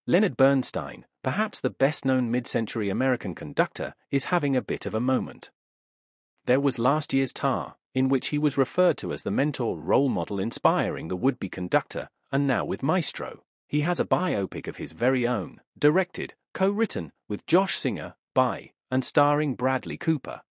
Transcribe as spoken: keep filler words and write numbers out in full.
Leonard Bernstein, perhaps the best-known mid-century American conductor, is having a bit of a moment. There was last year's Tar, in which he was referred to as the mentor role model inspiring the would-be conductor, and now with Maestro, he has a biopic of his very own, directed, co-written, with Josh Singer, by, and starring Bradley Cooper.